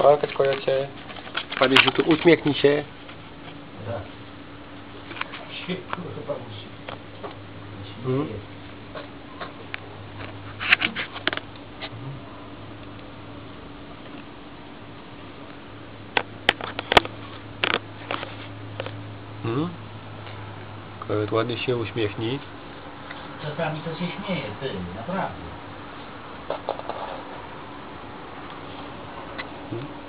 Tak, kojacie. Panie Żytu, uśmiechnij się. Tak. Chyba musi. Kojet, ładnie się uśmiechnij. Czasami to się śmieje, ty, naprawdę.